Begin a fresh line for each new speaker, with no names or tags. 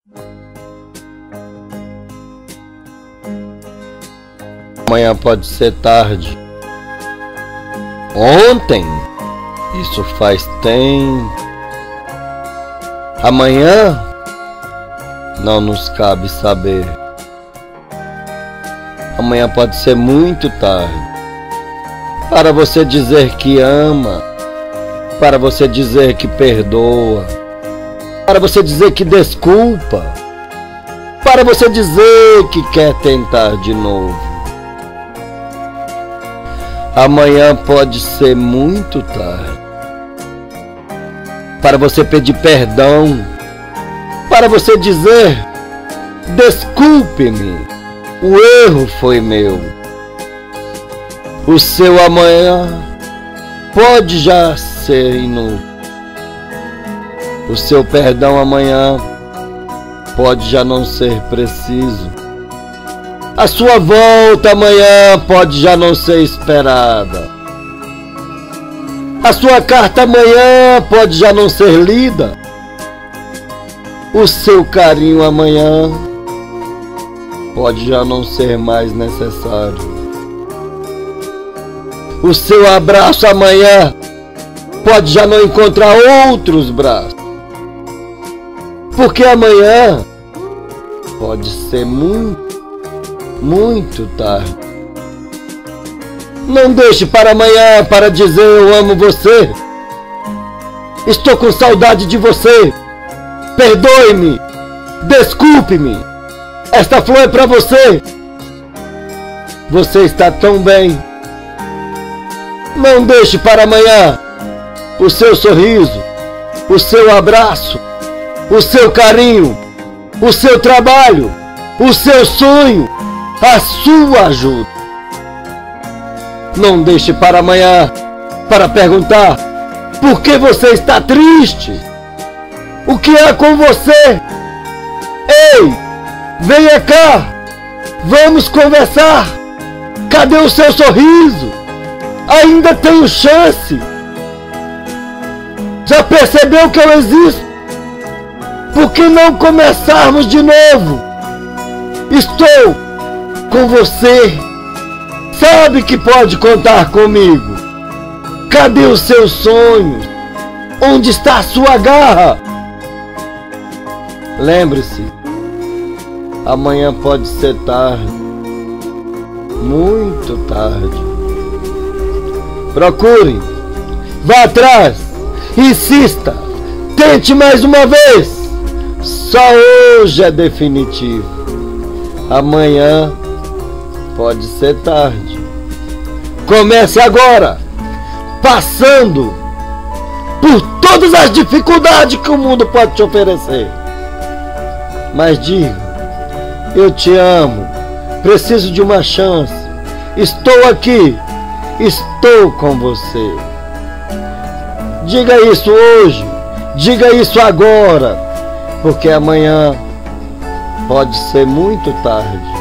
Amanhã pode ser tarde. Ontem, isso faz tempo. Amanhã, não nos cabe saber. Amanhã pode ser muito tarde. Para você dizer que ama, para você dizer que perdoa, para você dizer que desculpa, para você dizer que quer tentar de novo. Amanhã pode ser muito tarde. Para você pedir perdão, para você dizer: desculpe-me, o erro foi meu. O seu amanhã pode já ser inútil. O seu perdão amanhã pode já não ser preciso. A sua volta amanhã pode já não ser esperada. A sua carta amanhã pode já não ser lida. O seu carinho amanhã pode já não ser mais necessário. O seu abraço amanhã pode já não encontrar outros braços. Porque amanhã pode ser muito tarde. Não deixe para amanhã para dizer: eu amo você. Estou com saudade de você. Perdoe-me. Desculpe-me. Esta flor é para você. Você está tão bem. Não deixe para amanhã o seu sorriso, o seu abraço, o seu carinho, o seu trabalho, o seu sonho, a sua ajuda. Não deixe para amanhã para perguntar: por que você está triste? O que é com você? Ei, venha cá, vamos conversar. Cadê o seu sorriso? Ainda tenho chance. Já percebeu que eu existo? Por que não começarmos de novo? Estou com você. Sabe que pode contar comigo. Cadê os seus sonhos? Onde está a sua garra? Lembre-se, amanhã pode ser tarde, muito tarde. Procure, vá atrás, insista, tente mais uma vez. Só hoje é definitivo. Amanhã pode ser tarde. Comece agora, passando por todas as dificuldades que o mundo pode te oferecer. Mas diga: eu te amo, preciso de uma chance, estou aqui, estou com você. Diga isso hoje, diga isso agora, porque amanhã pode ser muito tarde.